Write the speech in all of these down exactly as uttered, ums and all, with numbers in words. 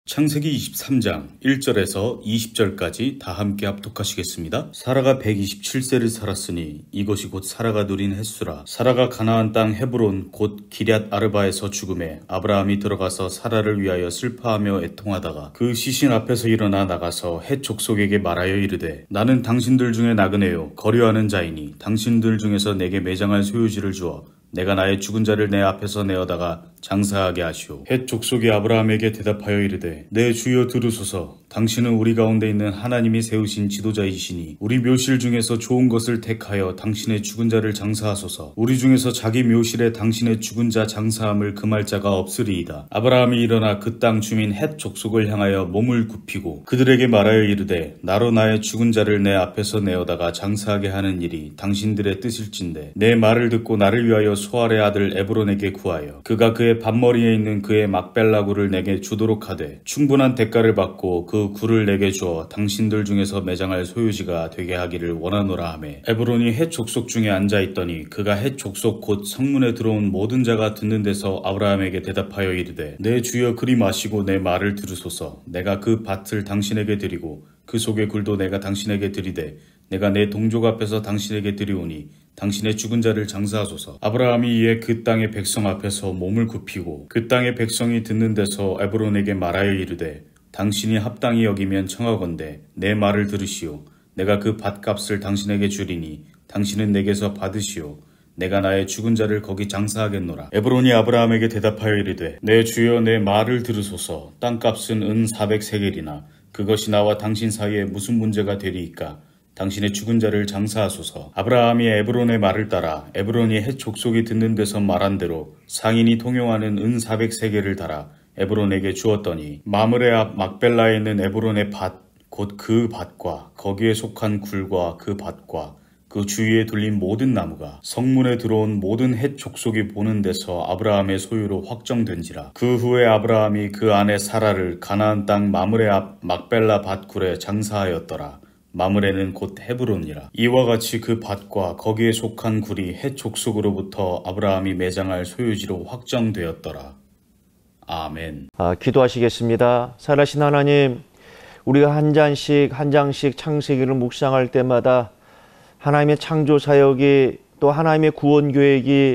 창세기 이십삼 장 일 절에서 이십 절까지 다 함께 합독하시겠습니다. 사라가 백이십칠 세를 살았으니 이것이 곧 사라가 누린 햇수라. 사라가 가나안 땅 헤브론 곧 기럇 아르바에서 죽음에 아브라함이 들어가서 사라를 위하여 슬퍼하며 애통하다가 그 시신 앞에서 일어나 나가서 헷 족속에게 말하여 이르되 나는 당신들 중에 나그네요 거류하는 자이니 당신들 중에서 내게 매장할 소유지를 주어 내가 나의 죽은 자를 내 앞에서 내어다가 장사하게 하시오. 헷 족속이 아브라함에게 대답하여 이르되 내 주여 들으소서. 당신은 우리 가운데 있는 하나님이 세우신 지도자이시니 우리 묘실 중에서 좋은 것을 택하여 당신의 죽은 자를 장사하소서. 우리 중에서 자기 묘실에 당신의 죽은 자 장사함을 금할 자가 없으리이다. 아브라함이 일어나 그 땅 주민 헷 족속을 향하여 몸을 굽히고 그들에게 말하여 이르되 나로 나의 죽은 자를 내 앞에서 내어다가 장사하게 하는 일이 당신들의 뜻일진데 내 말을 듣고 나를 위하여 소알의 아들 에브론에게 구하여 그가 그의 밭머리에 있는 그의 막벨라 굴을 내게 주도록 하되 충분한 대가를 받고 그 굴을 내게 주어 당신들 중에서 매장할 소유지가 되게 하기를 원하노라 하매 에브론이 헷 족속 중에 앉아있더니 그가 헷 족속 곧 성문에 들어온 모든 자가 듣는 데서 아브라함에게 대답하여 이르되 내 주여 그리 마시고 내 말을 들으소서. 내가 그 밭을 당신에게 드리고 그 속의 굴도 내가 당신에게 드리되 내가 내 동족 앞에서 당신에게 드리오니 당신의 죽은 자를 장사하소서. 아브라함이 이에 그 땅의 백성 앞에서 몸을 굽히고 그 땅의 백성이 듣는 데서 에브론에게 말하여 이르되 당신이 합당히 여기면 청하건대 내 말을 들으시오. 내가 그 밭값을 당신에게 주리니 당신은 내게서 받으시오. 내가 나의 죽은 자를 거기 장사하겠노라. 에브론이 아브라함에게 대답하여 이르되 내 주여 내 말을 들으소서. 땅값은 은 사백 세겔이나 그것이 나와 당신 사이에 무슨 문제가 되리이까. 당신의 죽은 자를 장사하소서. 아브라함이 에브론의 말을 따라 에브론이 헷 족속이 듣는 데서 말한 대로 상인이 통용하는 은 사백 세겔을 달아 에브론에게 주었더니 마므레 앞 막벨라에 있는 에브론의 밭 곧 그 밭과 거기에 속한 굴과 그 밭과 그 주위에 둘린 모든 나무가 성문에 들어온 모든 헷 족속이 보는 데서 아브라함의 소유로 확정된지라. 그 후에 아브라함이 그 아내 사라를 가나안 땅 마므레 앞 막벨라 밭굴에 장사하였더라. 마므레는 곧 헤브론이라. 이와 같이 그 밭과 거기에 속한 굴이 헷 족속으로부터 아브라함이 매장할 소유지로 확정되었더라. 아멘. 아, 기도하시겠습니다. 살아신 하나님, 우리가 한 장씩 한 장씩 창세기를 묵상할 때마다 하나님의 창조 사역이 또 하나님의 구원 계획이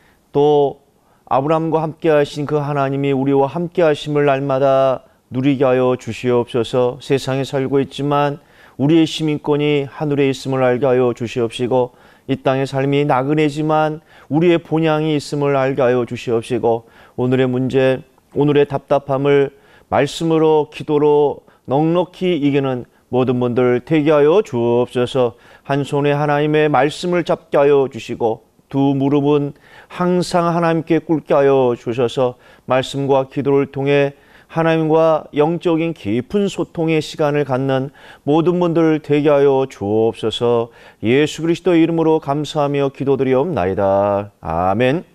또 아브라함과 함께 하신 그 하나님이 우리와 함께 하심을 날마다 누리게 하여 주시옵소서. 세상에 살고 있지만 우리의 시민권이 하늘에 있음을 알게 하여 주시옵시고 이 땅의 삶이 나그네지만 우리의 본향이 있음을 알게 하여 주시옵시고 오늘의 문제, 오늘의 답답함을 말씀으로 기도로 넉넉히 이기는 모든 분들 되게 하여 주옵소서. 한 손에 하나님의 말씀을 잡게 하여 주시고 두 무릎은 항상 하나님께 꿇게 하여 주셔서 말씀과 기도를 통해 하나님과 영적인 깊은 소통의 시간을 갖는 모든 분들 되게 하여 주옵소서. 예수 그리스도의 이름으로 감사하며 기도드리옵나이다. 아멘.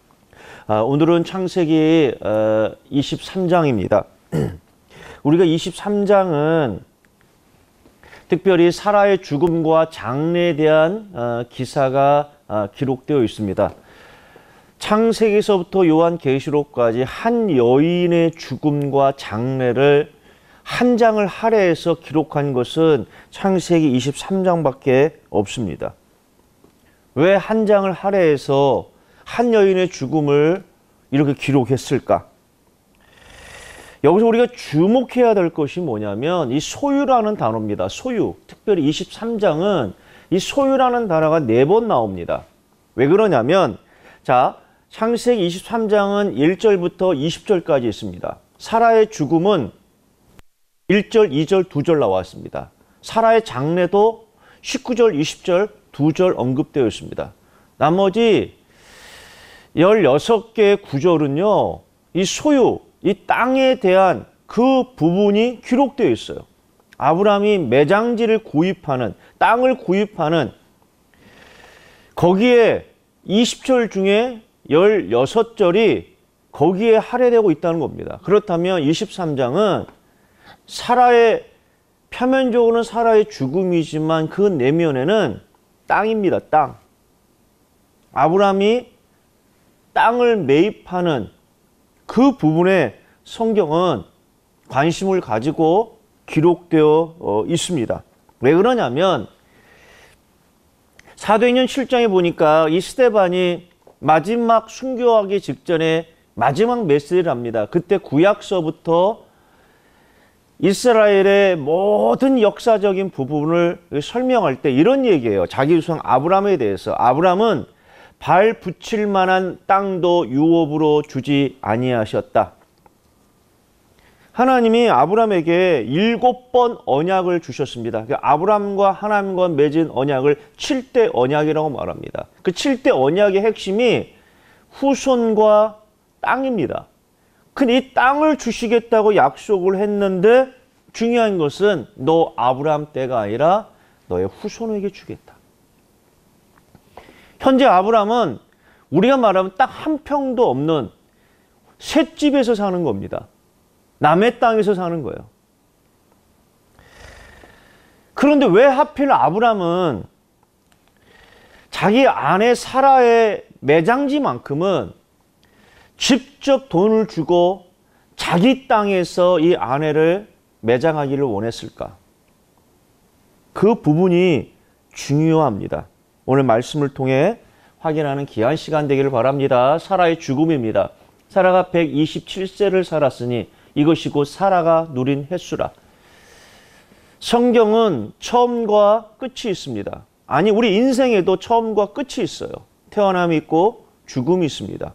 아, 오늘은 창세기 어, 이십삼 장입니다. 우리가 이십삼 장은 특별히 사라의 죽음과 장래에 대한 어, 기사가 어, 기록되어 있습니다. 창세기에서부터 요한계시록까지 한 여인의 죽음과 장래를 한 장을 할애해서 기록한 것은 창세기 이십삼 장밖에 없습니다. 왜 한 장을 할애해서 한 여인의 죽음을 이렇게 기록했을까? 여기서 우리가 주목해야 될 것이 뭐냐면 이 소유라는 단어입니다. 소유. 특별히 이십삼 장은 이 소유라는 단어가 네 번 나옵니다. 왜 그러냐면 자, 창세기 이십삼 장은 일 절부터 이십 절까지 있습니다. 사라의 죽음은 일 절, 이 절, 두 절 나왔습니다. 사라의 장래도 십구 절, 이십 절, 두 절 언급되어 있습니다. 나머지 열여섯 개의 구절은요. 이 소유, 이 땅에 대한 그 부분이 기록되어 있어요. 아브라함이 매장지를 구입하는, 땅을 구입하는 거기에 이십 절 중에 열여섯 절이 거기에 할애되고 있다는 겁니다. 그렇다면 이십삼 장은 사라의 표면적으로는 사라의 죽음이지만 그 내면에는 땅입니다. 땅. 아브라함이 땅을 매입하는 그 부분에 성경은 관심을 가지고 기록되어 있습니다. 왜 그러냐면 사도행전 칠 장에 보니까 이 스데반이 마지막 순교하기 직전에 마지막 메시지를 합니다. 그때 구약서부터 이스라엘의 모든 역사적인 부분을 설명할 때 이런 얘기예요. 자기 조상 아브라함에 대해서. 아브라함은 발 붙일 만한 땅도 유업으로 주지 아니하셨다. 하나님이 아브라함에게 일곱 번 언약을 주셨습니다. 아브라함과 하나님과 맺은 언약을 칠 대 언약이라고 말합니다. 그 칠 대 언약의 핵심이 후손과 땅입니다. 근데 이 땅을 주시겠다고 약속을 했는데 중요한 것은 너 아브라함 때가 아니라 너의 후손에게 주겠다. 현재 아브라함은 우리가 말하면 딱 한 평도 없는 셋집에서 사는 겁니다. 남의 땅에서 사는 거예요. 그런데 왜 하필 아브라함은 자기 아내 사라의 매장지만큼은 직접 돈을 주고 자기 땅에서 이 아내를 매장하기를 원했을까? 그 부분이 중요합니다. 오늘 말씀을 통해 확인하는 귀한 시간 되기를 바랍니다. 사라의 죽음입니다. 사라가 백이십칠 세를 살았으니 이것이 곧 사라가 누린 횟수라. 성경은 처음과 끝이 있습니다. 아니, 우리 인생에도 처음과 끝이 있어요. 태어남이 있고 죽음이 있습니다.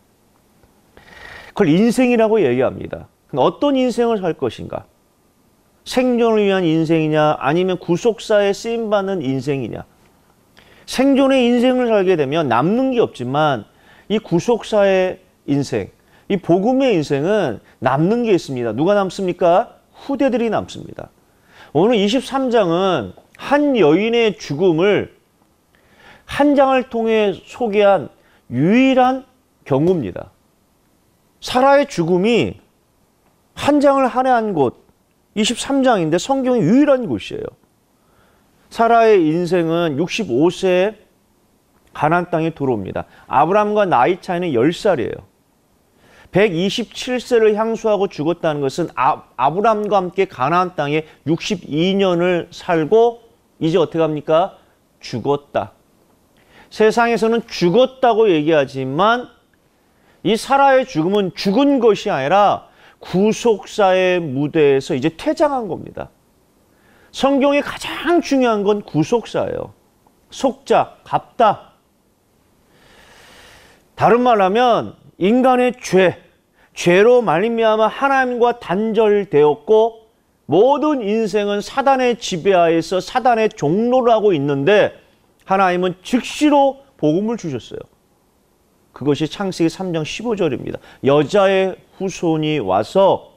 그걸 인생이라고 얘기합니다. 어떤 인생을 살 것인가? 생존을 위한 인생이냐, 아니면 구속사에 쓰임받는 인생이냐? 생존의 인생을 살게 되면 남는 게 없지만 이 구속사의 인생, 이 복음의 인생은 남는 게 있습니다. 누가 남습니까? 후대들이 남습니다. 오늘 이십삼 장은 한 여인의 죽음을 한 장을 통해 소개한 유일한 경우입니다. 사라의 죽음이 한 장을 할애한 곳, 이십삼 장인데 성경의 유일한 곳이에요. 사라의 인생은 육십오 세에 가나안 땅에 들어옵니다. 아브라함과 나이 차이는 열 살이에요. 백이십칠 세를 향수하고 죽었다는 것은 아, 아브라함과 함께 가나안 땅에 육십이 년을 살고 이제 어떻게 합니까? 죽었다. 세상에서는 죽었다고 얘기하지만 이 사라의 죽음은 죽은 것이 아니라 구속사의 무대에서 이제 퇴장한 겁니다. 성경의 가장 중요한 건 구속사예요. 속자, 갚다. 다른 말로 하면 인간의 죄, 죄로 말미암아 하나님과 단절되었고 모든 인생은 사단의 지배하에서 사단의 종로를 하고 있는데 하나님은 즉시로 복음을 주셨어요. 그것이 창세기 삼 장 십오 절입니다. 여자의 후손이 와서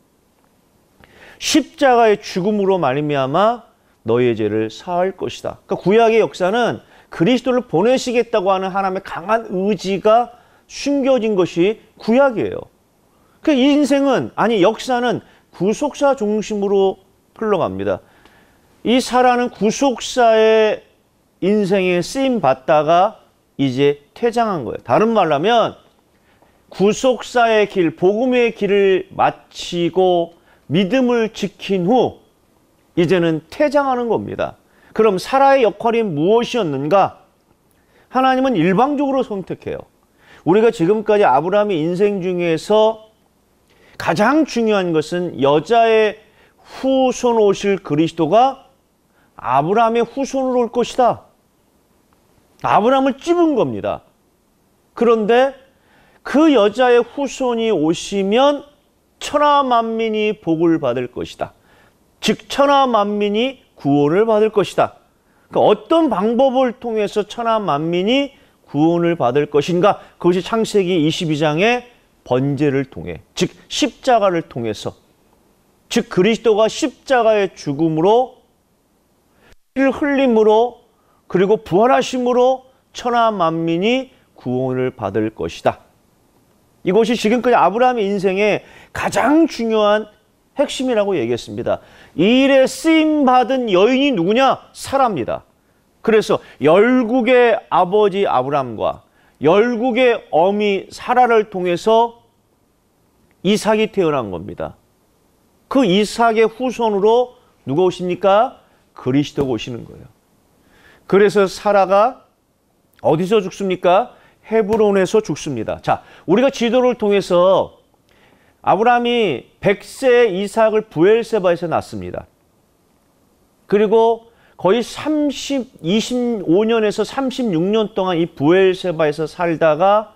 십자가의 죽음으로 말미암아 너희의 죄를 사할 것이다. 그러니까 구약의 역사는 그리스도를 보내시겠다고 하는 하나님의 강한 의지가 숨겨진 것이 구약이에요. 그 인생은, 아니 역사는 구속사 중심으로 흘러갑니다. 이 사라는 구속사의 인생에 쓰임 받다가 이제 퇴장한 거예요. 다른 말로 하면 구속사의 길, 복음의 길을 마치고 믿음을 지킨 후 이제는 퇴장하는 겁니다. 그럼 사라의 역할이 무엇이었는가? 하나님은 일방적으로 선택해요. 우리가 지금까지 아브라함의 인생 중에서 가장 중요한 것은 여자의 후손 오실 그리스도가 아브라함의 후손으로 올 것이다. 아브라함을 찝은 겁니다. 그런데 그 여자의 후손이 오시면 천하 만민이 복을 받을 것이다. 즉 천하 만민이 구원을 받을 것이다. 그러니까 어떤 방법을 통해서 천하 만민이 구원을 받을 것인가? 그것이 창세기 이십이 장의 번제를 통해, 즉 십자가를 통해서, 즉 그리스도가 십자가의 죽음으로 피를 흘림으로 그리고 부활하심으로 천하 만민이 구원을 받을 것이다. 이것이 지금까지 아브라함의 인생의 가장 중요한 핵심이라고 얘기했습니다. 이 일에 쓰임받은 여인이 누구냐? 사라입니다. 그래서 열국의 아버지 아브라함과 열국의 어미 사라를 통해서 이삭이 태어난 겁니다. 그 이삭의 후손으로 누가 오십니까? 그리스도가 오시는 거예요. 그래서 사라가 어디서 죽습니까? 헤브론에서 죽습니다. 자, 우리가 지도를 통해서 아브라함이 백 세 이삭을 부엘세바에서 낳습니다. 그리고 거의 삼십, 이십오 년에서 삼십육 년 동안 이 부엘세바에서 살다가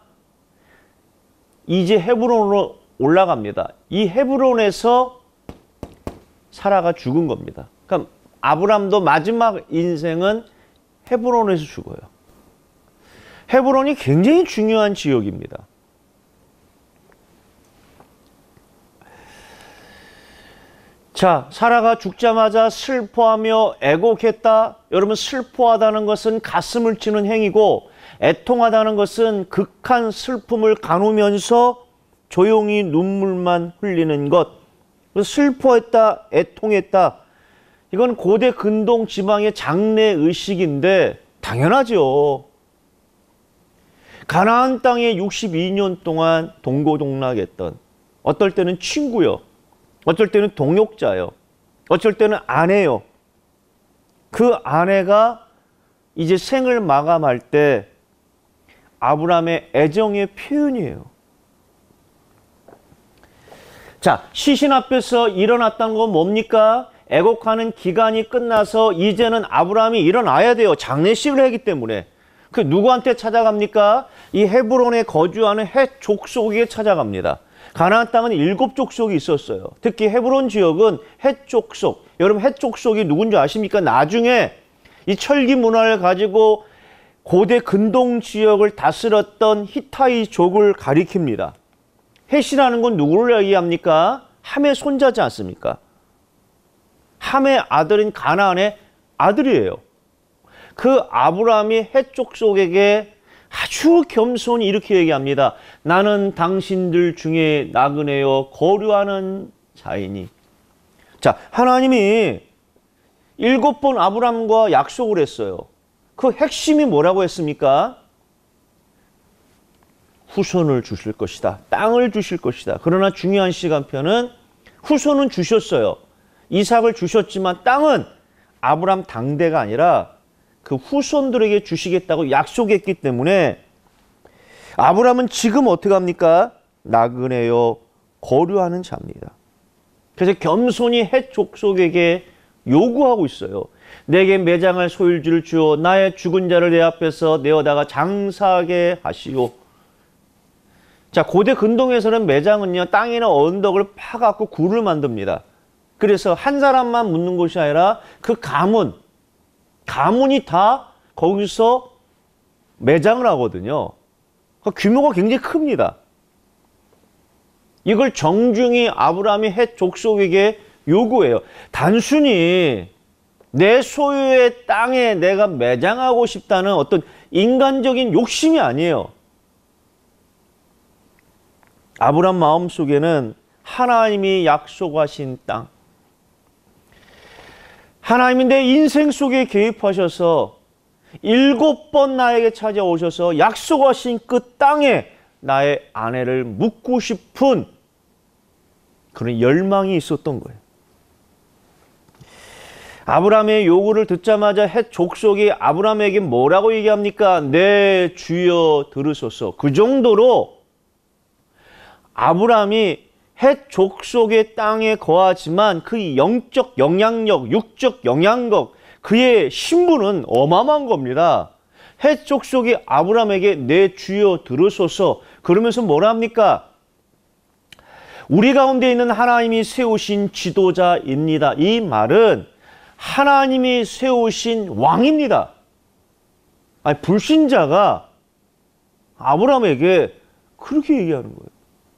이제 헤브론으로 올라갑니다. 이 헤브론에서 사라가 죽은 겁니다. 그러니까 아브라함도 마지막 인생은 헤브론에서 죽어요. 헤브론이 굉장히 중요한 지역입니다. 자, 사라가 죽자마자 슬퍼하며 애곡했다. 여러분, 슬퍼하다는 것은 가슴을 치는 행위고 애통하다는 것은 극한 슬픔을 가누면서 조용히 눈물만 흘리는 것. 슬퍼했다, 애통했다. 이건 고대 근동 지방의 장례 의식인데 당연하죠. 가나안 땅에 육십이 년 동안 동고동락했던, 어떨 때는 친구요, 어쩔 때는 동역자요, 어쩔 때는 아내요. 그 아내가 이제 생을 마감할 때 아브라함의 애정의 표현이에요. 자, 시신 앞에서 일어났다는 건 뭡니까? 애곡하는 기간이 끝나서 이제는 아브라함이 일어나야 돼요. 장례식을 하기 때문에. 그 누구한테 찾아갑니까? 이 헤브론에 거주하는 헷 족속에게 찾아갑니다. 가나안 땅은 일곱 족속이 있었어요. 특히 헤브론 지역은 헷 족속. 여러분, 헷 족속이 누군지 아십니까? 나중에 이 철기 문화를 가지고 고대 근동 지역을 다스렸던 히타이족을 가리킵니다. 헷이라는 건 누구를 얘기합니까? 함의 손자지 않습니까? 함의 아들인 가나안의 아들이에요. 그 아브라함이 헷 족속에게 아주 겸손히 이렇게 얘기합니다. 나는 당신들 중에 나그네요 거류하는 자이니. 자, 하나님이 일곱 번 아브라함과 약속을 했어요. 그 핵심이 뭐라고 했습니까? 후손을 주실 것이다. 땅을 주실 것이다. 그러나 중요한 시간표는 후손은 주셨어요. 이삭을 주셨지만 땅은 아브라함 당대가 아니라 그 후손들에게 주시겠다고 약속했기 때문에 아브라함은 지금 어떻게 합니까? 나그네요 거류하는 자입니다. 그래서 겸손히 헷 족속에게 요구하고 있어요. 내게 매장할 소유지를 주어 나의 죽은 자를 내 앞에서 내어다가 장사하게 하시오. 자, 고대 근동에서는 매장은요, 땅이나 언덕을 파갖고 굴을 만듭니다. 그래서 한 사람만 묻는 것이 아니라 그 가문, 가문이 다 거기서 매장을 하거든요. 규모가 굉장히 큽니다. 이걸 정중히 아브라함이 헷 족속에게 요구해요. 단순히 내 소유의 땅에 내가 매장하고 싶다는 어떤 인간적인 욕심이 아니에요. 아브라함 마음속에는 하나님이 약속하신 땅, 하나님이 내 인생 속에 개입하셔서 일곱 번 나에게 찾아오셔서 약속하신 그 땅에 나의 아내를 묻고 싶은 그런 열망이 있었던 거예요. 아브라함의 요구를 듣자마자 헷 족속이 아브라함에게 뭐라고 얘기합니까? 내 주여 들으소서. 그 정도로 아브라함이 헷 족속의 땅에 거하지만 그 영적 영향력, 육적 영향력, 그의 신분은 어마어마한 겁니다. 헷 족속이 아브라함에게 내 주여 들으소서 그러면서 뭐라 합니까? 우리 가운데 있는 하나님이 세우신 지도자입니다. 이 말은 하나님이 세우신 왕입니다. 아니, 불신자가 아브라함에게 그렇게 얘기하는 거예요.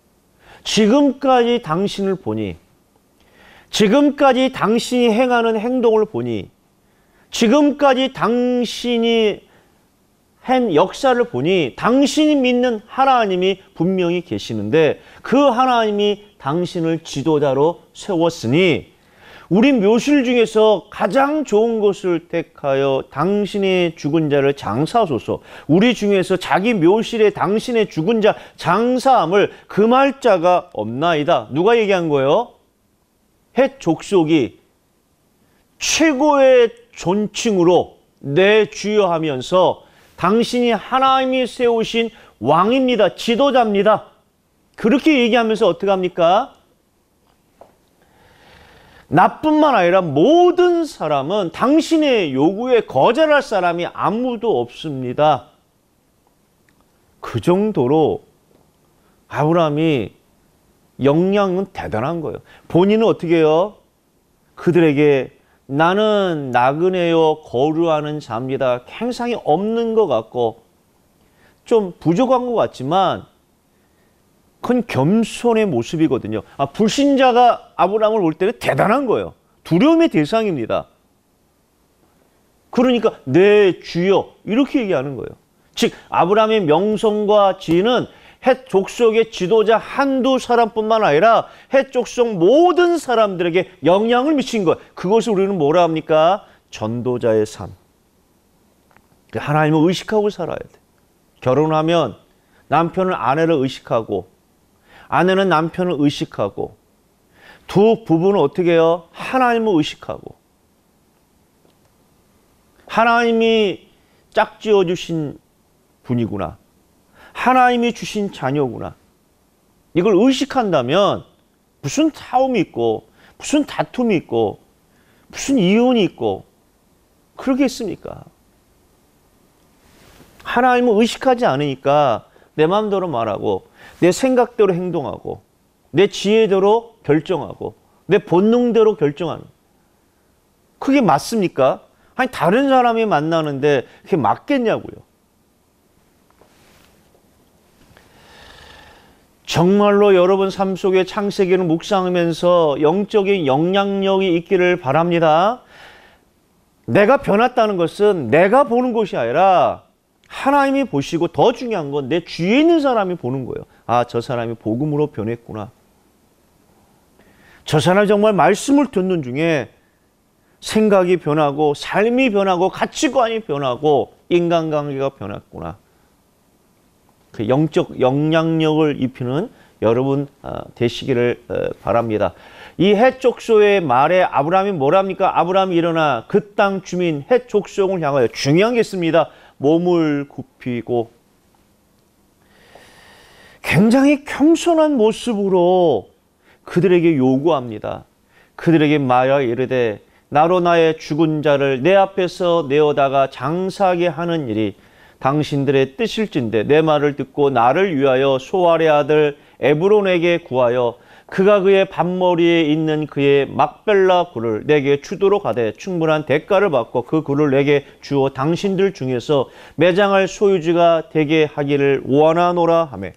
지금까지 당신을 보니, 지금까지 당신이 행하는 행동을 보니, 지금까지 당신이 한 역사를 보니 당신이 믿는 하나님이 분명히 계시는데 그 하나님이 당신을 지도자로 세웠으니 우리 묘실 중에서 가장 좋은 것을 택하여 당신의 죽은 자를 장사하소서. 우리 중에서 자기 묘실에 당신의 죽은 자 장사함을 금할 자가 없나이다. 누가 얘기한 거예요? 헷 족속이 최고의 존칭으로 내 주여 하면서 당신이 하나님이 세우신 왕입니다. 지도자입니다. 그렇게 얘기하면서 어떻게 합니까? 나뿐만 아니라 모든 사람은 당신의 요구에 거절할 사람이 아무도 없습니다. 그 정도로 아브라함이 역량은 대단한 거예요. 본인은 어떻게 해요? 그들에게 나는 나그네요 거류하는 자입니다. 행상이 없는 것 같고 좀 부족한 것 같지만 그건 겸손의 모습이거든요. 아, 불신자가 아브라함을 볼 때는 대단한 거예요. 두려움의 대상입니다. 그러니까 내 주여 이렇게 얘기하는 거예요. 즉 아브라함의 명성과 지위는 헷 족속의 지도자 한두 사람뿐만 아니라 헷 족속 모든 사람들에게 영향을 미친 거예요. 그것을 우리는 뭐라 합니까? 전도자의 삶. 하나님을 의식하고 살아야 돼. 결혼하면 남편은 아내를 의식하고 아내는 남편을 의식하고 두 부부는 어떻게 해요? 하나님을 의식하고 하나님이 짝지어 주신 분이구나. 하나님이 주신 자녀구나. 이걸 의식한다면 무슨 싸움이 있고 무슨 다툼이 있고 무슨 이혼이 있고 그러겠습니까? 하나님을 의식하지 않으니까 내 마음대로 말하고 내 생각대로 행동하고 내 지혜대로 결정하고 내 본능대로 결정하는 그게 맞습니까? 아니 다른 사람이 만나는데 그게 맞겠냐고요. 정말로 여러분 삶 속에 창세기를 묵상하면서 영적인 영향력이 있기를 바랍니다. 내가 변했다는 것은 내가 보는 것이 아니라 하나님이 보시고 더 중요한 건 내 주위에 있는 사람이 보는 거예요. 아, 저 사람이 복음으로 변했구나. 저 사람이 정말 말씀을 듣는 중에 생각이 변하고 삶이 변하고 가치관이 변하고 인간관계가 변했구나. 그 영적 영향력을 입히는 여러분 되시기를 바랍니다. 이 헷 족속의 말에 아브라함이 뭐랍니까? 아브라함이 일어나 그 땅 주민 헷 족속을 향하여 중요한 게 있습니다. 몸을 굽히고 굉장히 겸손한 모습으로 그들에게 요구합니다. 그들에게 말하여 이르되 나로 나의 죽은 자를 내 앞에서 내어다가 장사하게 하는 일이 당신들의 뜻일진데 내 말을 듣고 나를 위하여 소알의 아들 에브론에게 구하여 그가 그의 밭머리에 있는 그의 막벨라 굴을 내게 주도록 하되 충분한 대가를 받고 그 굴을 내게 주어 당신들 중에서 매장할 소유주가 되게 하기를 원하노라 하매.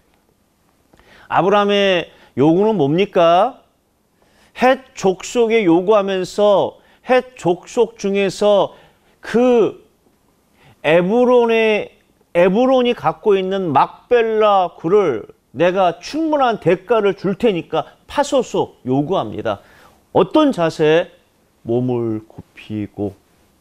아브라함의 요구는 뭡니까? 헷 족속에 요구하면서 헷 족속 중에서 그 에브론의 에브론이 갖고 있는 막벨라 굴을 내가 충분한 대가를 줄 테니까 파소서 요구합니다. 어떤 자세? 몸을 굽히고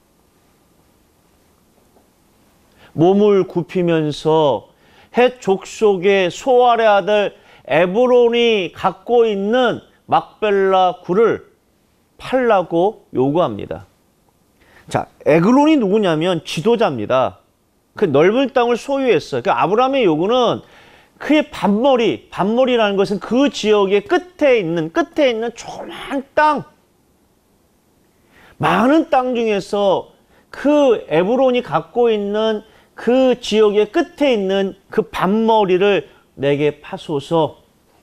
몸을 굽히면서 헷 족속의 소알의 아들 에브론이 갖고 있는 막벨라 굴을 팔라고 요구합니다. 자, 에그론이 누구냐면 지도자입니다. 그 넓은 땅을 소유했어요. 그 아브라함의 요구는 그의 밭머리, 밭머리라는 것은 그 지역의 끝에 있는, 끝에 있는 조그만 땅, 많은 땅 중에서 그 에브론이 갖고 있는 그 지역의 끝에 있는 그 밭머리를 내게 파소서.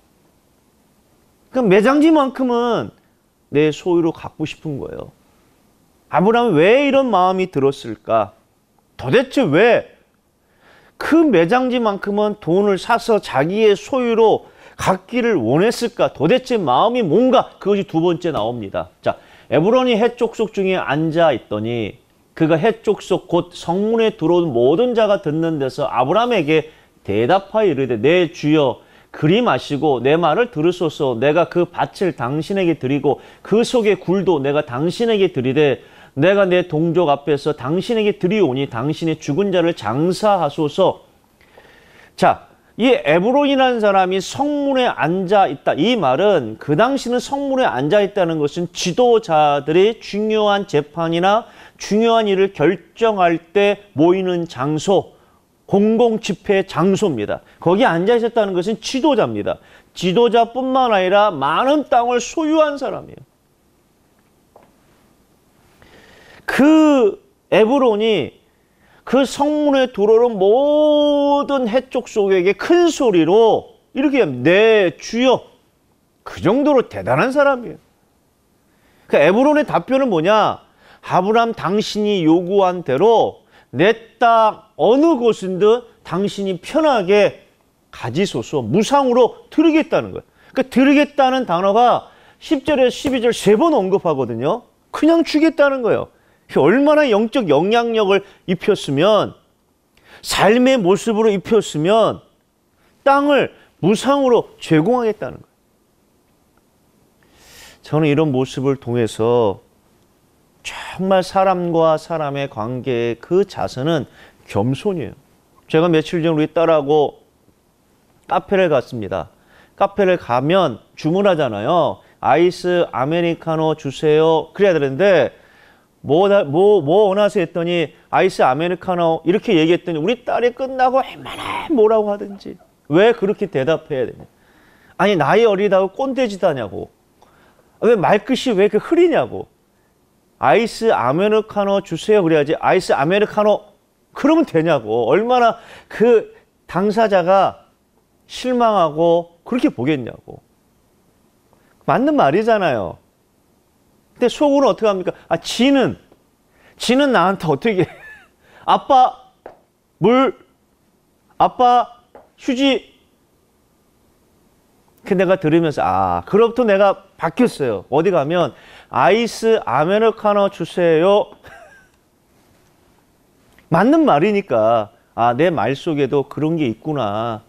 그 매장지만큼은 내 소유로 갖고 싶은 거예요. 아브라함은 왜 이런 마음이 들었을까? 도대체 왜 그 매장지만큼은 돈을 사서 자기의 소유로 갖기를 원했을까? 도대체 마음이 뭔가? 그것이 두 번째 나옵니다. 자, 에브론이 헷 족속 중에 앉아 있더니 그가 헷 족속 곧 성문에 들어온 모든 자가 듣는 데서 아브라함에게 대답하여 이르되 내 주여 그리 마시고 내 말을 들으소서. 내가 그 밭을 당신에게 드리고 그 속의 굴도 내가 당신에게 드리되 내가 내 동족 앞에서 당신에게 드리오니 당신의 죽은 자를 장사하소서. 자, 이 에브론이라는 사람이 성문에 앉아 있다. 이 말은 그 당시는 성문에 앉아 있다는 것은 지도자들이 중요한 재판이나 중요한 일을 결정할 때 모이는 장소, 공공 집회 장소입니다. 거기에 앉아 있었다는 것은 지도자입니다. 지도자뿐만 아니라 많은 땅을 소유한 사람이에요. 그 에브론이 그 성문에 들어오는 모든 해족 속에게 큰 소리로 이렇게 내 주여, 그 정도로 대단한 사람이에요. 그 에브론의 답변은 뭐냐? 아브라함, 당신이 요구한 대로 내 땅 어느 곳인든 당신이 편하게 가지소서, 무상으로 드리겠다는 거예요. 그러니까 드리겠다는 단어가 십 절에서 십이 절 세 번 언급하거든요. 그냥 주겠다는 거예요. 얼마나 영적 영향력을 입혔으면, 삶의 모습으로 입혔으면 땅을 무상으로 제공하겠다는 거예요. 저는 이런 모습을 통해서 정말 사람과 사람의 관계의 그 자세는 겸손이에요. 제가 며칠 전 우리 딸하고 카페를 갔습니다. 카페를 가면 주문하잖아요. 아이스 아메리카노 주세요. 그래야 되는데 뭐, 뭐, 뭐 원하세요 했더니 아이스 아메리카노 이렇게 얘기했더니 우리 딸이 끝나고 얼마나 뭐라고 하든지 왜 그렇게 대답해야 되냐. 아니 나이 어리다고 꼰대짓 하냐고. 왜 말끝이 왜 이렇게 흐리냐고. 아이스 아메리카노 주세요 그래야지 아이스 아메리카노 그러면 되냐고. 얼마나 그 당사자가 실망하고 그렇게 보겠냐고. 맞는 말이잖아요. 근데 속으로 어떻게 합니까? 아, 지는 지는 나한테 어떻게 아빠 물, 아빠 휴지. 그 내가 들으면서 아, 그로부터 내가 바뀌었어요. 어디 가면 아이스 아메리카노 주세요. 맞는 말이니까 아, 내 말 속에도 그런 게 있구나.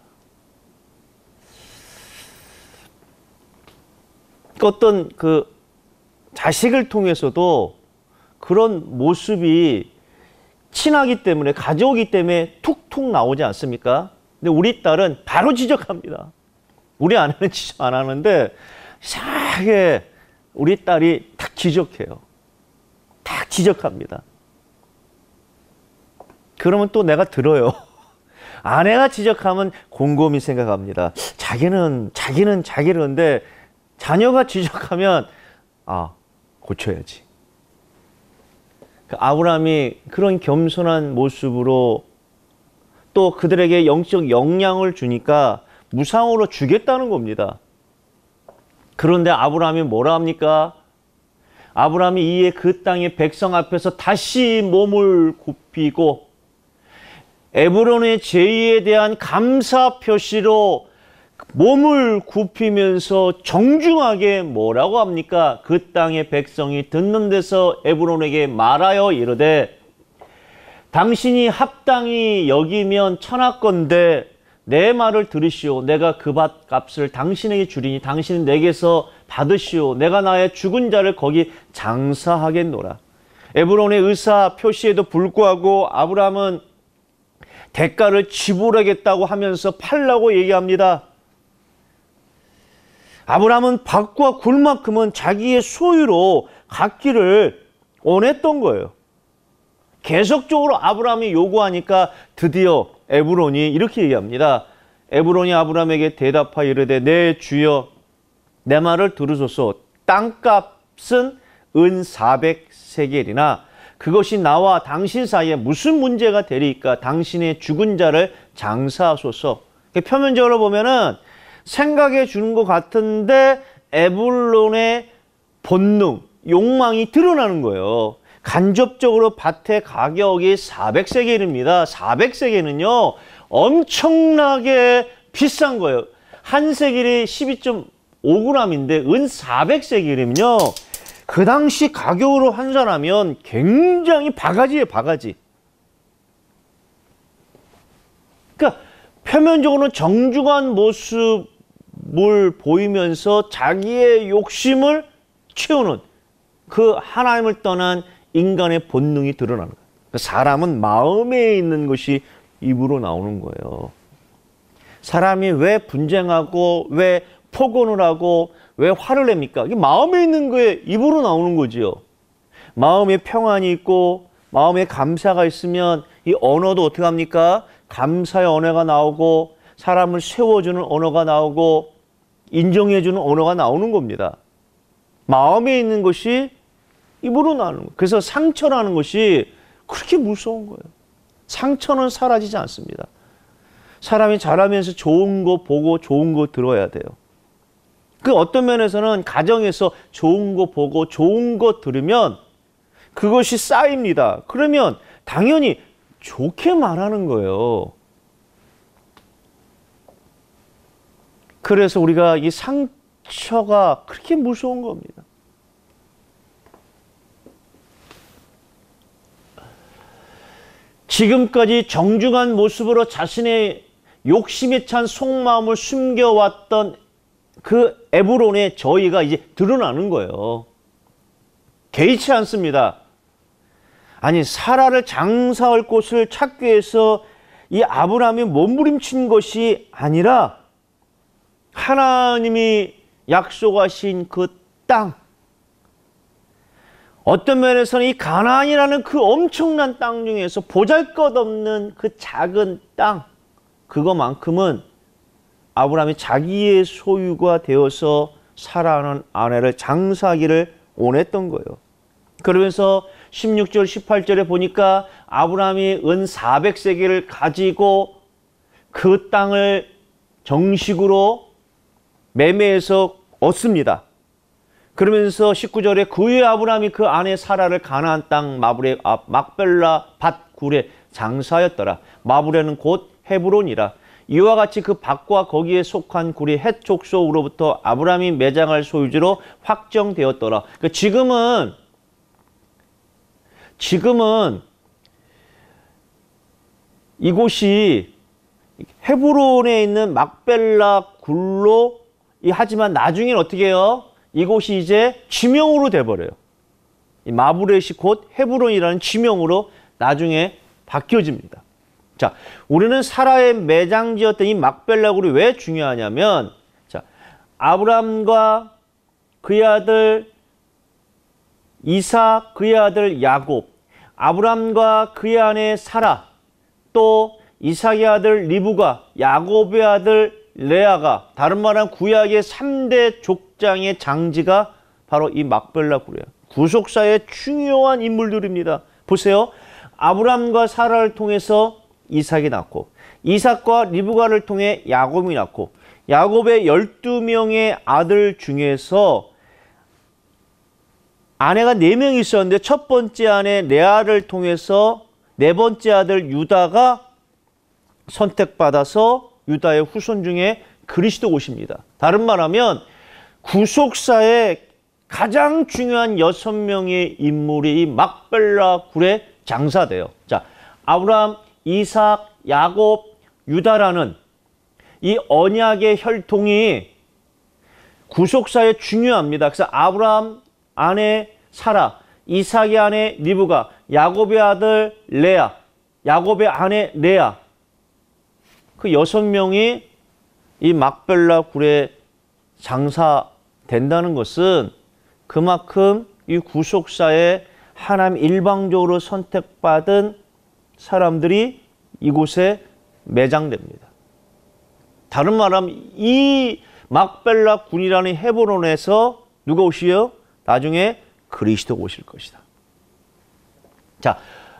어떤 그 자식을 통해서도 그런 모습이 친하기 때문에, 가져오기 때문에 툭툭 나오지 않습니까? 근데 우리 딸은 바로 지적합니다. 우리 아내는 지적 안 하는데 이상하게 우리 딸이 탁 지적해요. 탁 지적합니다. 그러면 또 내가 들어요. 아내가 지적하면 곰곰이 생각합니다. 자기는 자기는 자기는데 자녀가 지적하면 아, 고쳐야지. 그 아브라함이 그런 겸손한 모습으로 또 그들에게 영적 영향을 주니까 무상으로 주겠다는 겁니다. 그런데 아브라함이 뭐라 합니까? 아브라함이 이에 그 땅의 백성 앞에서 다시 몸을 굽히고 에브론의 제의에 대한 감사 표시로 몸을 굽히면서 정중하게 뭐라고 합니까? 그 땅의 백성이 듣는 데서 에브론에게 말하여 이르되 당신이 합당히 여기면 천하건대 내 말을 들으시오. 내가 그 밭 값을 당신에게 주리니 당신은 내게서 받으시오. 내가 나의 죽은 자를 거기 장사하겠노라. 에브론의 의사 표시에도 불구하고 아브라함은 대가를 지불하겠다고 하면서 팔라고 얘기합니다. 아브라함은 밭과 굴만큼은 자기의 소유로 갖기를 원했던 거예요. 계속적으로 아브라함이 요구하니까 드디어 에브론이 이렇게 얘기합니다. 에브론이 아브라함에게 대답하여 이르되 내 주여 내 말을 들으소서. 땅값은 은 사백 세겔이나 그것이 나와 당신 사이에 무슨 문제가 되리까? 당신의 죽은 자를 장사하소서. 표면적으로 보면은 생각해 주는 것 같은데 에브론의 본능, 욕망이 드러나는 거예요. 간접적으로 밭의 가격이 사백 세겔입니다. 사백 세겔은요 엄청나게 비싼 거예요. 한 세겔이 십이 점 오 그램인데 은 사백 세겔이면요 그 당시 가격으로 환산하면 굉장히 바가지예요, 바가지. 그러니까 표면적으로는 정중한 모습을 보이면서 자기의 욕심을 채우는 그 하나님을 떠난 인간의 본능이 드러나는 거예요. 사람은 마음에 있는 것이 입으로 나오는 거예요. 사람이 왜 분쟁하고 왜 폭언을 하고 왜 화를 냅니까? 이게 마음에 있는 거에 입으로 나오는 거지요. 마음에 평안이 있고 마음에 감사가 있으면 이 언어도 어떻게 합니까? 감사의 언어가 나오고 사람을 세워주는 언어가 나오고 인정해주는 언어가 나오는 겁니다. 마음에 있는 것이 입으로 나오는 거예요. 그래서 상처라는 것이 그렇게 무서운 거예요. 상처는 사라지지 않습니다. 사람이 자라면서 좋은 거 보고 좋은 거 들어야 돼요. 그 어떤 면에서는 가정에서 좋은 거 보고 좋은 거 들으면 그것이 쌓입니다. 그러면 당연히 좋게 말하는 거예요. 그래서 우리가 이 상처가 그렇게 무서운 겁니다. 지금까지 정중한 모습으로 자신의 욕심에 찬 속마음을 숨겨왔던 그 에브론의 저희가 이제 드러나는 거예요. 개의치 않습니다. 아니, 사라를 장사할 곳을 찾기 위해서 이 아브라함이 몸부림친 것이 아니라 하나님이 약속하신 그 땅, 어떤 면에서는 이 가나안이라는 그 엄청난 땅 중에서 보잘것없는 그 작은 땅, 그거만큼은 아브라함이 자기의 소유가 되어서 사랑하는 아내를 장사하기를 원했던 거예요. 그러면서 십육 절 십팔 절에 보니까 아브라함이 은 사백 세겔을 가지고 그 땅을 정식으로 매매해서 얻습니다. 그러면서 십구 절에 그 후에 아브라함이 그 아내 사라를 가나안 땅 마브레 앞 막벨라 밭 굴에 장사하였더라. 마브레는 곧 헤브론이라. 이와 같이 그 밭과 거기에 속한 굴이 헷 족속으로부터 아브라함이 매장할 소유지로 확정되었더라. 그러니까 지금은 지금은 이곳이 헤브론에 있는 막벨라 굴로, 하지만 나중에는 어떻게 해요? 이곳이 이제 지명으로 돼버려요. 이 마브렛이 곧 헤브론이라는 지명으로 나중에 바뀌어집니다. 자, 우리는 사라의 매장지였던 이 막벨라 굴이 왜 중요하냐면, 자, 아브람과 그의 아들 이삭, 그의 아들 야곱, 아브람과 그의 아내 사라, 또 이삭의 아들 리브가, 야곱의 아들 레아가, 다른 말은 구약의 삼 대 족장의 장지가 바로 이 막벨라 굴이에요. 구속사의 중요한 인물들입니다. 보세요. 아브람과 사라를 통해서 이삭이 낳고, 이삭과 리브가를 통해 야곱이 낳고, 야곱의 열두 명의 아들 중에서 아내가 네 명이 있었는데 첫 번째 아내 레아를 통해서 네 번째 아들 유다가 선택받아서 유다의 후손 중에 그리스도 오십니다. 다른 말하면 구속사의 가장 중요한 여섯 명의 인물이 이 막벨라 굴에 장사돼요. 자, 아브라함, 이삭, 야곱, 유다라는 이 언약의 혈통이 구속사에 중요합니다. 그래서 아브라함 아내 사라, 이삭의 아내 리브가, 야곱의 아들 레아, 야곱의 아내 레아, 그 여섯 명이 이 막벨라 굴에 장사된다는 것은 그만큼 이 구속사에 하나님 일방적으로 선택받은 사람들이 이곳에 매장됩니다. 다른 말하면 이 막벨라 굴이라는 헤브론에서 누가 오시요? 나중에 그리스도 오실 것이다. 자,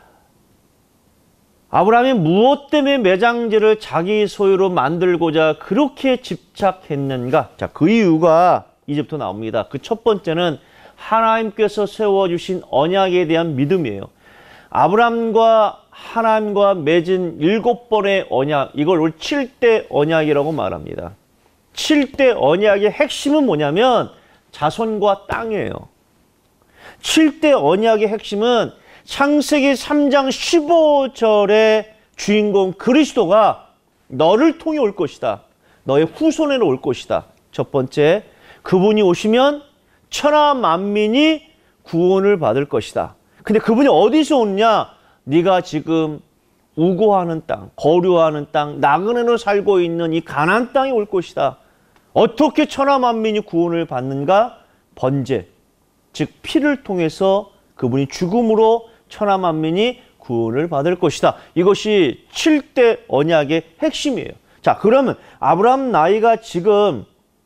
아브라함이 무엇 때문에 매장지를 자기 소유로 만들고자 그렇게 집착했는가? 자, 그 이유가 이제부터 나옵니다. 그 첫 번째는 하나님께서 세워주신 언약에 대한 믿음이에요. 아브라함과 하나님과 맺은 일곱 번의 언약, 이걸 오늘 칠 대 언약이라고 말합니다. 칠 대 언약의 핵심은 뭐냐면 자손과 땅이에요. 칠 대 언약의 핵심은 창세기 삼 장 십오 절의 주인공 그리스도가 너를 통해 올 것이다. 너의 후손에로 올 것이다. 첫 번째, 그분이 오시면 천하 만민이 구원을 받을 것이다. 근데 그분이 어디서 오느냐? 네가 지금 우고하는 땅, 거류하는 땅, 나그네로 살고 있는 이 가나안 땅이 올 것이다. 어떻게 천하 만민이 구원을 받는가? 번제, 즉 피를 통해서 그분이 죽음으로 천하 만민이 구원을 받을 것이다. 이것이 칠 대 언약의 핵심이에요. 자, 그러면 아브라함 나이가 지금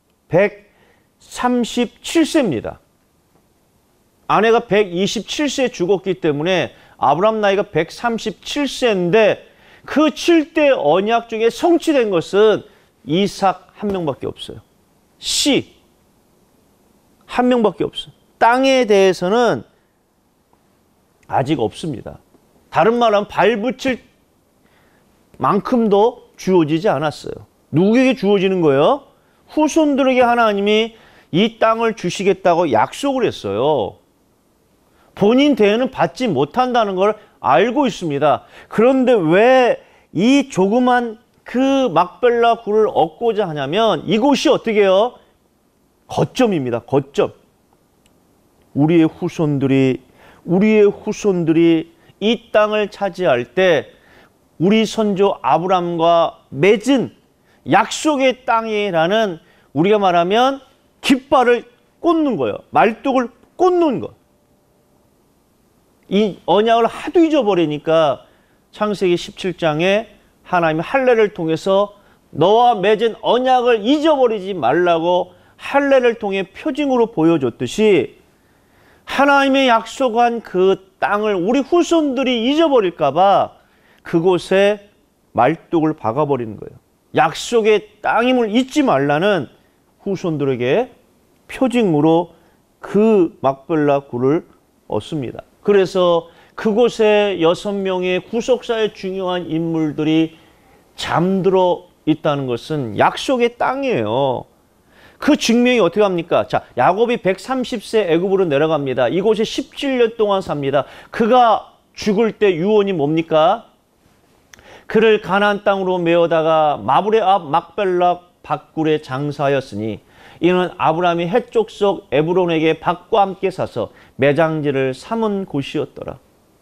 백삼십칠 세입니다. 아내가 백이십칠 세에 죽었기 때문에 아브라함 나이가 백삼십칠 세인데 그 칠 대 언약 중에 성취된 것은 이삭 한 명밖에 없어요. 씨 한 명밖에 없어요. 땅에 대해서는 아직 없습니다. 다른 말하면 발붙일 만큼도 주어지지 않았어요. 누구에게 주어지는 거예요? 후손들에게 하나님이 이 땅을 주시겠다고 약속을 했어요. 본인 대에는 받지 못한다는 걸 알고 있습니다. 그런데 왜 이 조그만 그 막벨라 굴을 얻고자 하냐면 이곳이 어떻게 해요? 거점입니다. 거점. 우리의 후손들이 우리의 후손들이 이 땅을 차지할 때 우리 선조 아브람과 맺은 약속의 땅이라는 우리가 말하면 깃발을 꽂는 거예요. 말뚝을 꽂는 거. 이 언약을 하도 잊어버리니까 창세기 십칠 장에 하나님이 할례를 통해서 너와 맺은 언약을 잊어버리지 말라고 할례를 통해 표징으로 보여줬듯이 하나님의 약속한 그 땅을 우리 후손들이 잊어버릴까 봐 그곳에 말뚝을 박아버리는 거예요. 약속의 땅임을 잊지 말라는 후손들에게 표징으로 그 막벨라 굴을 얻습니다. 그래서 그곳에 여섯 명의 구속사의 중요한 인물들이 잠들어 있다는 것은 약속의 땅이에요. 그 증명이 어떻게 합니까? 자, 야곱이 백삼십 세 애굽으로 내려갑니다. 이곳에 십칠 년 동안 삽니다. 그가 죽을 때 유언이 뭡니까? 그를 가나안 땅으로 메어다가 마브레 앞 막벨라 밭굴에 장사하였으니 이는 아브라함이 해쪽 속 에브론에게 밭과 함께 사서 매장지를 삼은 곳이었더라.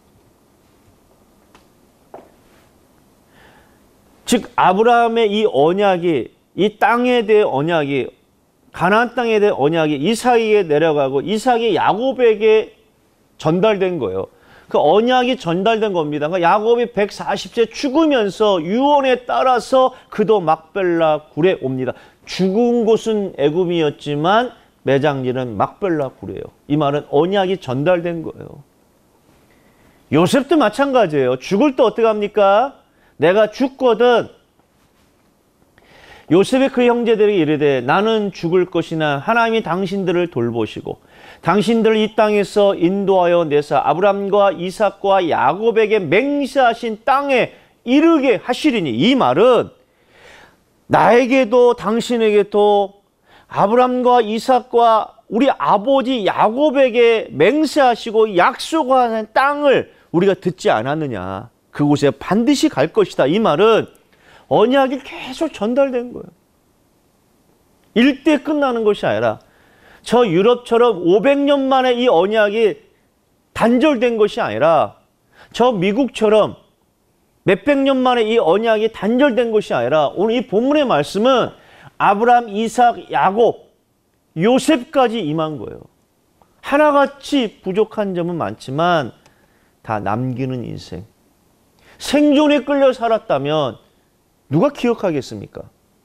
즉 아브라함의 이 언약이 이 땅에 대해 언약이 가나안 땅에 대해 언약이 이삭에게 내려가고 이삭이 야곱에게 전달된 거예요. 그 언약이 전달된 겁니다. 그러니까 야곱이 백사십 세 죽으면서 유언에 따라서 그도 막벨라 굴에 옵니다. 죽은 곳은 애굽이었지만 매장지는 막벨라 굴이에요. 이 말은 언약이 전달된 거예요. 요셉도 마찬가지예요. 죽을 때 어떻게 합니까? 내가 죽거든. 요셉의 그 형제들이 이르되 나는 죽을 것이나 하나님이 당신들을 돌보시고 당신들을 이 땅에서 인도하여 내사 아브람과 이삭과 야곱에게 맹세하신 땅에 이르게 하시리니. 이 말은 나에게도 당신에게도 아브람과 이삭과 우리 아버지 야곱에게 맹세하시고 약속하는 땅을 우리가 듣지 않았느냐. 그곳에 반드시 갈 것이다. 이 말은 언약이 계속 전달된 거예요. 일대 끝나는 것이 아니라 저 유럽처럼 오백 년 만에 이 언약이 단절된 것이 아니라 저 미국처럼 몇백 년 만에 이 언약이 단절된 것이 아니라 오늘 이 본문의 말씀은 아브라함, 이삭, 야곱, 요셉까지 임한 거예요. 하나같이 부족한 점은 많지만 다 남기는 인생. 생존에 끌려 살았다면 누가 기억하겠습니까?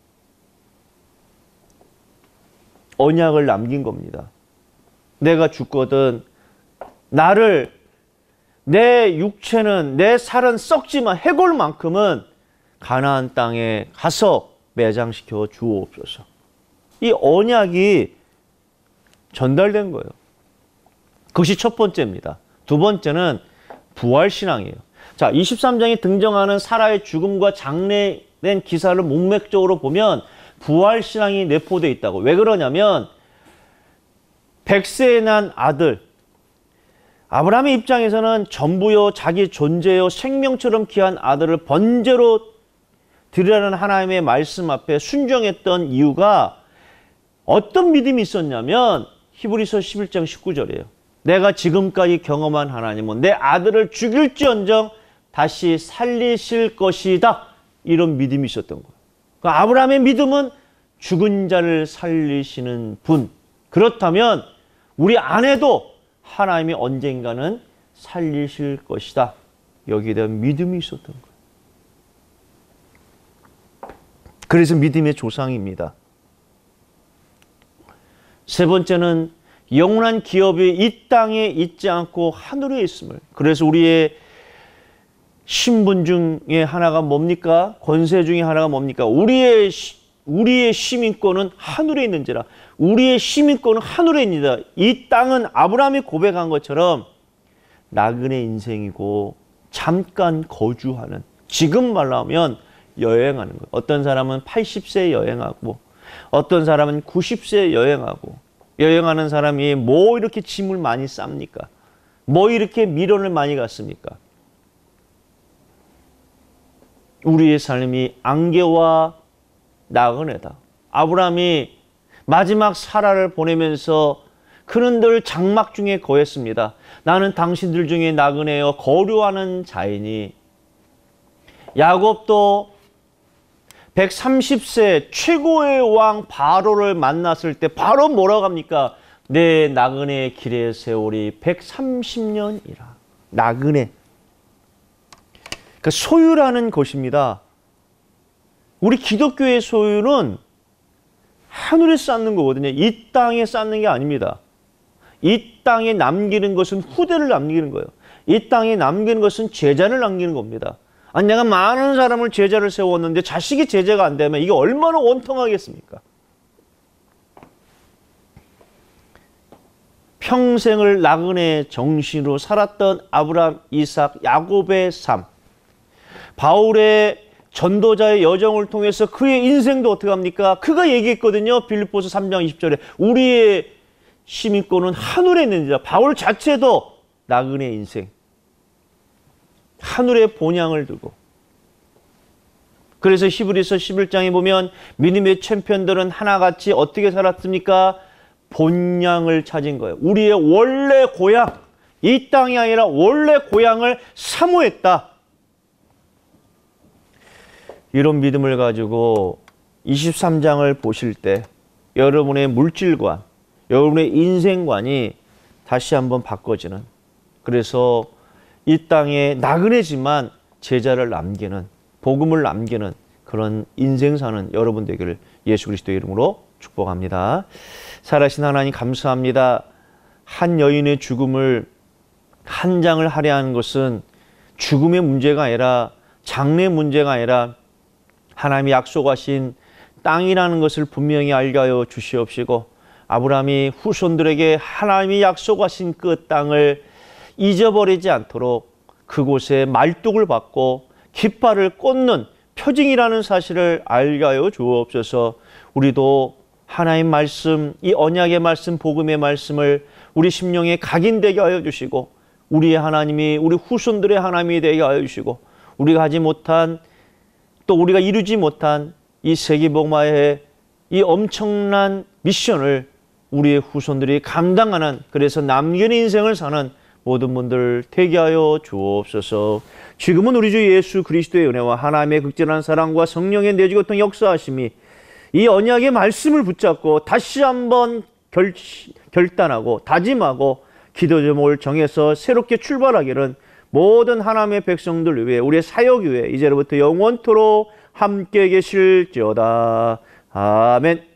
언약을 남긴 겁니다. 내가 죽거든 나를 내 육체는 내 살은 썩지만 해골만큼은 가나안 땅에 가서 매장시켜 주옵소서. 이 언약이 전달된 거예요. 그것이 첫 번째입니다. 두 번째는 부활신앙이에요. 자, 이십삼 장에 등장하는 사라의 죽음과 장례된 기사를 문맥적으로 보면 부활신앙이 내포되어 있다고. 왜 그러냐면 백 세에 난 아들, 아브라함의 입장에서는 전부요 자기 존재요 생명처럼 귀한 아들을 번제로 드리라는 하나님의 말씀 앞에 순종했던 이유가 어떤 믿음이 있었냐면 히브리서 십일 장 십구 절이에요. 내가 지금까지 경험한 하나님은 내 아들을 죽일지언정 다시 살리실 것이다. 이런 믿음이 있었던 거예요. 그러니까 아브라함의 믿음은 죽은 자를 살리시는 분. 그렇다면 우리 안에도 하나님이 언젠가는 살리실 것이다. 여기에 대한 믿음이 있었던 거예요. 그래서 믿음의 조상입니다. 세 번째는 영원한 기업이 이 땅에 있지 않고 하늘에 있음을. 그래서 우리의 신분 중에 하나가 뭡니까? 권세 중에 하나가 뭡니까? 우리의 우리의 시민권은 하늘에 있는지라. 우리의 시민권은 하늘에 있니다. 이 땅은 아브라함이 고백한 것처럼 나그네 인생이고 잠깐 거주하는, 지금 말로 하면 여행하는 거예요. 어떤 사람은 팔십 세 여행하고 어떤 사람은 구십 세 여행하고. 여행하는 사람이 뭐 이렇게 짐을 많이 쌉니까? 뭐 이렇게 미련을 많이 갖습니까? 우리의 삶이 안개와 나그네다. 아브라함이 마지막 사라를 보내면서 그는 늘 장막 중에 거했습니다. 나는 당신들 중에 나그네여 거류하는 자이니. 야곱도 백삼십 세 최고의 왕 바로를 만났을 때 바로 뭐라고 합니까? 내 나그네의 길의 세월이 백삼십 년이라. 나그네. 그러니까 소유라는 것입니다. 우리 기독교의 소유는 하늘에 쌓는 거거든요. 이 땅에 쌓는 게 아닙니다. 이 땅에 남기는 것은 후대를 남기는 거예요. 이 땅에 남기는 것은 제자를 남기는 겁니다. 아니, 내가 많은 사람을 제자를 세웠는데 자식이 제자가 안 되면 이게 얼마나 원통하겠습니까? 평생을 나그네 정신으로 살았던 아브라함, 이삭, 야곱의 삶. 바울의 전도자의 여정을 통해서 그의 인생도 어떻게 합니까? 그가 얘기했거든요. 빌립보서 삼 장 이십 절에 우리의 시민권은 하늘에 있는지라. 바울 자체도 나그네 인생. 하늘의 본향을 두고. 그래서 히브리서 십일 장에 보면 믿음의 챔피언들은 하나같이 어떻게 살았습니까? 본향을 찾은 거예요. 우리의 원래 고향, 이 땅이 아니라 원래 고향을 사모했다. 이런 믿음을 가지고 이십삼 장을 보실 때 여러분의 물질관, 여러분의 인생관이 다시 한번 바꿔지는, 그래서 이 땅에 나그네지만 제자를 남기는, 복음을 남기는 그런 인생 사는 여러분 되기를 예수 그리스도의 이름으로 축복합니다. 살아계신 하나님 감사합니다. 한 여인의 죽음을 한 장을 할애하는 것은 죽음의 문제가 아니라, 장래의 문제가 아니라 하나님이 약속하신 땅이라는 것을 분명히 알게 하여 주시옵시고, 아브라함이 후손들에게 하나님이 약속하신 그 땅을 잊어버리지 않도록 그곳에 말뚝을 받고 깃발을 꽂는 표징이라는 사실을 알게 하여 주옵소서. 우리도 하나님 말씀, 이 언약의 말씀, 복음의 말씀을 우리 심령에 각인되게 하여 주시고, 우리의 하나님이 우리 후손들의 하나님이 되게 하여 주시고, 우리가 하지 못한, 또 우리가 이루지 못한 이 세계복음화의 이 엄청난 미션을 우리의 후손들이 감당하는, 그래서 남긴 인생을 사는 모든 분들 되게 하여 주옵소서. 지금은 우리 주 예수 그리스도의 은혜와 하나님의 극진한 사랑과 성령의 내주고통 역사하심이 이 언약의 말씀을 붙잡고 다시 한번 결, 결단하고 다짐하고 기도 제목을 정해서 새롭게 출발하기를 모든 하나님의 백성들 위해, 우리의 사역 위해 이제로부터 영원토록 함께 계실지어다. 아멘.